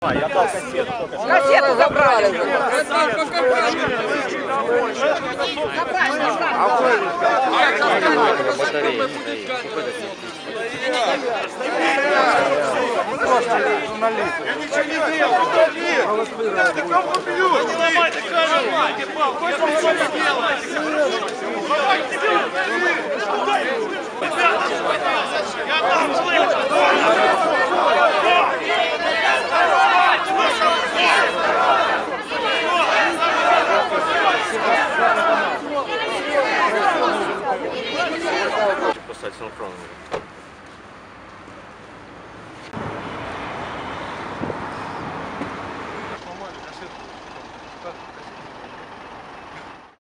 Я дал кассету только что. Кассету забрали. Я ничего не делал. Ребята, кому бьют? Не ломайте камеру. Кто это делает? Я там Посадь на